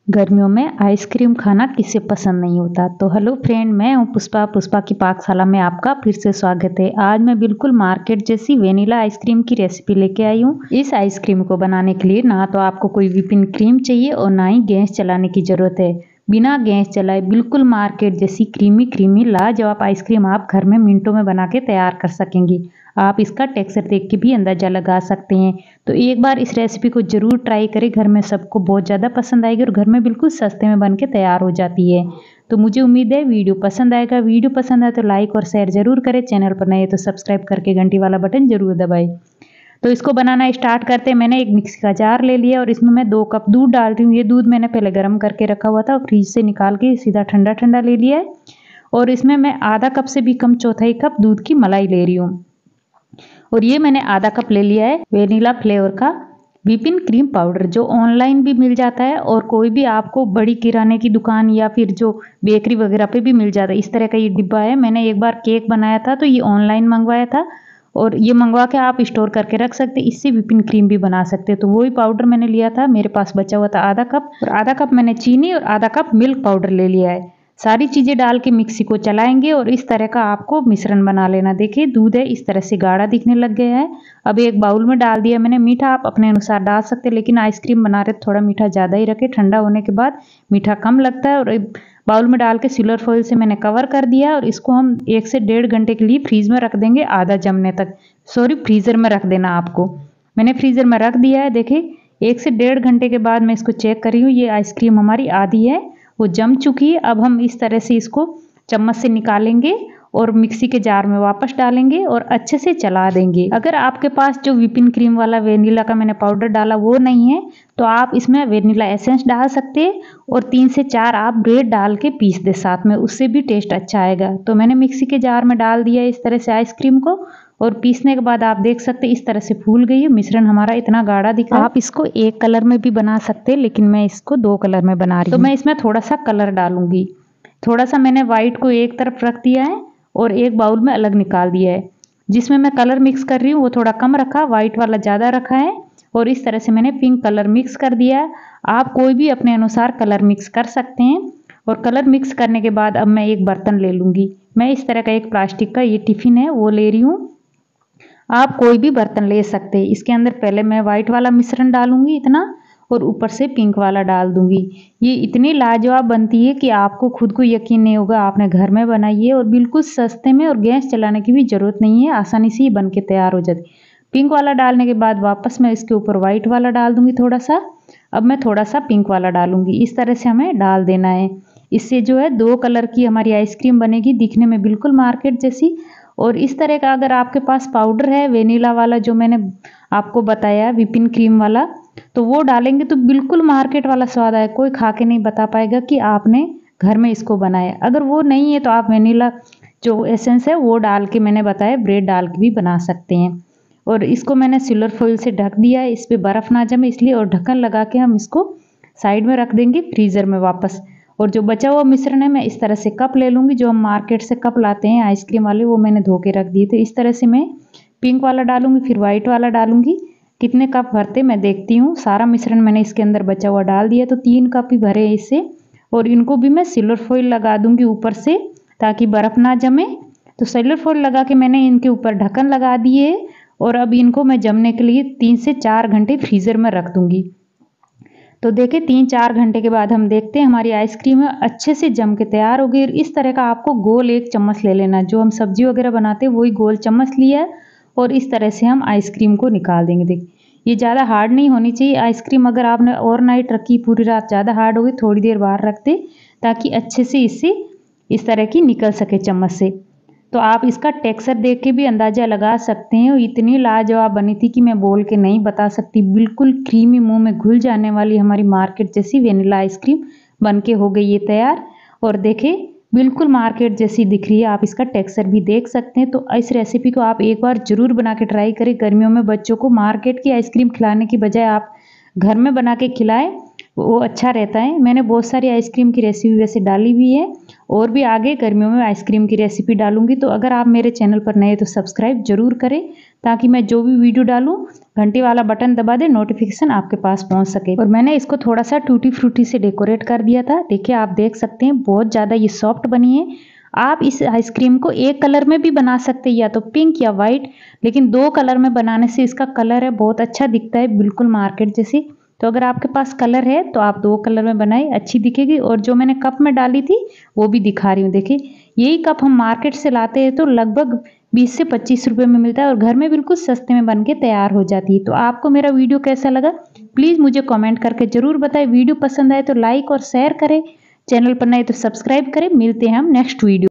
गर्मियों में आइसक्रीम खाना किसे पसंद नहीं होता। तो हेलो फ्रेंड, मैं हूं पुष्पा की पाकशाला में आपका फिर से स्वागत है। आज मैं बिल्कुल मार्केट जैसी वेनिला आइसक्रीम की रेसिपी लेके आई हूं। इस आइसक्रीम को बनाने के लिए ना तो आपको कोई व्हिपिंग क्रीम चाहिए और ना ही गैस चलाने की जरूरत है। बिना गैस चलाए बिल्कुल मार्केट जैसी क्रीमी लाजवाब आइसक्रीम आप घर में मिनटों में बना के तैयार कर सकेंगी। आप इसका टेक्सचर देख के भी अंदाजा लगा सकते हैं। तो एक बार इस रेसिपी को जरूर ट्राई करें, घर में सबको बहुत ज़्यादा पसंद आएगी और घर में बिल्कुल सस्ते में बन के तैयार हो जाती है। तो मुझे उम्मीद है वीडियो पसंद आएगा। वीडियो पसंद आए तो लाइक और शेयर जरूर करें। चैनल पर नए हैं तो सब्सक्राइब करके घंटी वाला बटन जरूर दबाएं। तो इसको बनाना स्टार्ट करते हैं। मैंने एक मिक्सी का जार ले लिया और इसमें मैं 2 कप दूध डाल रही हूँ। ये दूध मैंने पहले गर्म करके रखा हुआ था और फ्रिज से निकाल के सीधा ठंडा ठंडा ले लिया है। और इसमें मैं आधा कप से भी कम, चौथाई कप दूध की मलाई ले रही हूँ। और ये मैंने आधा कप ले लिया है वेनिला फ्लेवर का व्हिपिंग क्रीम पाउडर, जो ऑनलाइन भी मिल जाता है और कोई भी आपको बड़ी किराने की दुकान या फिर जो बेकरी वगैरह पे भी मिल जाता है। इस तरह का ये डिब्बा है। मैंने एक बार केक बनाया था तो ये ऑनलाइन मंगवाया था और ये मंगवा के आप स्टोर करके रख सकते, इससे व्हिपिंग क्रीम भी बना सकते। तो वही पाउडर मैंने लिया था, मेरे पास बचा हुआ था आधा कप, और आधा कप मैंने चीनी और आधा कप मिल्क पाउडर ले लिया है। सारी चीज़ें डाल के मिक्सी को चलाएंगे और इस तरह का आपको मिश्रण बना लेना। देखिए दूध है इस तरह से गाढ़ा दिखने लग गया है। अब एक बाउल में डाल दिया मैंने मीठा। आप अपने अनुसार डाल सकते हैं, लेकिन आइसक्रीम बना रहे थोड़ा मीठा ज़्यादा ही रखें, ठंडा होने के बाद मीठा कम लगता है। और एक बाउल में डाल के सिल्वर फॉइल से मैंने कवर कर दिया और इसको हम 1 से 1.5 घंटे के लिए फ्रीज में रख देंगे, आधा जमने तक। सॉरी, फ्रीज़र में रख देना आपको। मैंने फ्रीज़र में रख दिया है। देखिए 1 से 1.5 घंटे के बाद मैं इसको चेक कर रही हूँ। ये आइसक्रीम हमारी आधी है, वो जम चुकी है। अब हम इस तरह से इसको चम्मच से निकालेंगे और मिक्सी के जार में वापस डालेंगे और अच्छे से चला देंगे। अगर आपके पास जो व्हिपिंग क्रीम वाला वेनिला का मैंने पाउडर डाला वो नहीं है तो आप इसमें वेनिला एसेंस डाल सकते हैं और 3 से 4 आप ब्रेड डाल के पीस दे साथ में, उससे भी टेस्ट अच्छा आएगा। तो मैंने मिक्सी के जार में डाल दिया इस तरह से आइसक्रीम को और पीसने के बाद आप देख सकते हैं इस तरह से फूल गई है। मिश्रण हमारा इतना गाढ़ा दिख रहा है। आप इसको एक कलर में भी बना सकते हैं, लेकिन मैं इसको 2 कलर में बना रही हूँ। तो मैं इसमें थोड़ा सा कलर डालूंगी। थोड़ा सा मैंने व्हाइट को एक तरफ रख दिया है और एक बाउल में अलग निकाल दिया है। जिसमें मैं कलर मिक्स कर रही हूँ वो थोड़ा कम रखा, व्हाइट वाला ज़्यादा रखा है। और इस तरह से मैंने पिंक कलर मिक्स कर दिया है। आप कोई भी अपने अनुसार कलर मिक्स कर सकते हैं। और कलर मिक्स करने के बाद अब मैं एक बर्तन ले लूँगी। मैं इस तरह का एक प्लास्टिक का ये टिफ़िन है वो ले रही हूँ। आप कोई भी बर्तन ले सकते हैं। इसके अंदर पहले मैं व्हाइट वाला मिश्रण डालूंगी इतना, और ऊपर से पिंक वाला डाल दूंगी। ये इतनी लाजवाब बनती है कि आपको खुद को यकीन नहीं होगा। आपने घर में बनाई है और बिल्कुल सस्ते में, और गैस चलाने की भी ज़रूरत नहीं है, आसानी से ही बन के तैयार हो जाती। पिंक वाला डालने के बाद वापस मैं इसके ऊपर व्हाइट वाला डाल दूंगी थोड़ा सा। अब मैं थोड़ा सा पिंक वाला डालूंगी। इस तरह से हमें डाल देना है। इससे जो है 2 कलर की हमारी आइसक्रीम बनेगी, दिखने में बिल्कुल मार्केट जैसी। और इस तरह का अगर आपके पास पाउडर है वेनिला वाला जो मैंने आपको बताया व्हिपिंग क्रीम वाला, तो वो डालेंगे तो बिल्कुल मार्केट वाला स्वाद आए। कोई खा के नहीं बता पाएगा कि आपने घर में इसको बनाया। अगर वो नहीं है तो आप वेनिला जो एसेंस है वो डाल के, मैंने बताया ब्रेड डाल के भी बना सकते हैं। और इसको मैंने सिल्वर फॉइल से ढक दिया है, इस पर बर्फ़ ना जमे इसलिए, और ढक्कन लगा के हम इसको साइड में रख देंगे फ्रीज़र में वापस। और जो बचा हुआ मिश्रण है मैं इस तरह से कप ले लूँगी। जो हम मार्केट से कप लाते हैं आइसक्रीम वाले, वो मैंने धो के रख दिए थे। इस तरह से मैं पिंक वाला डालूँगी, फिर वाइट वाला डालूँगी। कितने कप भरते मैं देखती हूँ। सारा मिश्रण मैंने इसके अंदर बचा हुआ डाल दिया, तो 3 कप ही भरे हैं इससे। और इनको भी मैं सिल्वर फॉइल लगा दूँगी ऊपर से ताकि बर्फ़ ना जमे। तो सिल्वर फॉइल लगा के मैंने इनके ऊपर ढक्कन लगा दिए और अब इनको मैं जमने के लिए 3 से 4 घंटे फ्रीज़र में रख दूँगी। तो देखिए 3-4 घंटे के बाद हम देखते हैं हमारी आइसक्रीम अच्छे से जम के तैयार हो गई। इस तरह का आपको गोल एक चम्मच ले लेना, जो हम सब्जी वगैरह बनाते हैं वही गोल चम्मच लिया है। और इस तरह से हम आइसक्रीम को निकाल देंगे। देखिए ये ज़्यादा हार्ड नहीं होनी चाहिए आइसक्रीम। अगर आपने ओवरनाइट रखी पूरी रात, ज़्यादा हार्ड होगी, थोड़ी देर बाहर रख दे ताकि अच्छे से इससे इस तरह की निकल सके चम्मच से। तो आप इसका टेक्सचर देख के भी अंदाज़ा लगा सकते हैं। इतनी लाजवाब बनी थी कि मैं बोल के नहीं बता सकती। बिल्कुल क्रीमी, मुंह में घुल जाने वाली हमारी मार्केट जैसी वेनिला आइसक्रीम बन के हो गई है तैयार। और देखें बिल्कुल मार्केट जैसी दिख रही है। आप इसका टेक्सचर भी देख सकते हैं। तो इस रेसिपी को आप एक बार ज़रूर बना के ट्राई करें। गर्मियों में बच्चों को मार्केट की आइसक्रीम खिलाने की बजाय आप घर में बना के खिलाएं वो अच्छा रहता है। मैंने बहुत सारी आइसक्रीम की रेसिपी वैसे डाली भी है और भी आगे गर्मियों में आइसक्रीम की रेसिपी डालूंगी। तो अगर आप मेरे चैनल पर नए तो सब्सक्राइब जरूर करें ताकि मैं जो भी वीडियो डालूं घंटी वाला बटन दबा दे, नोटिफिकेशन आपके पास पहुंच सके। और मैंने इसको थोड़ा सा टूटी फ्रूटी से डेकोरेट कर दिया था। देखिए आप देख सकते हैं बहुत ज़्यादा ये सॉफ्ट बनी है। आप इस आइसक्रीम को एक कलर में भी बना सकते हैं, या तो पिंक या वाइट, लेकिन 2 कलर में बनाने से इसका कलर है बहुत अच्छा दिखता है, बिल्कुल मार्केट जैसी। तो अगर आपके पास कलर है तो आप 2 कलर में बनाए, अच्छी दिखेगी। और जो मैंने कप में डाली थी वो भी दिखा रही हूँ। देखिए यही कप हम मार्केट से लाते हैं तो लगभग 20 से 25 रुपए में मिलता है और घर में बिल्कुल सस्ते में बन के तैयार हो जाती है। तो आपको मेरा वीडियो कैसा लगा प्लीज़ मुझे कमेंट करके ज़रूर बताएं। वीडियो पसंद आए तो लाइक और शेयर करें, चैनल पर नए तो सब्सक्राइब करें। मिलते हैं हम नेक्स्ट वीडियो।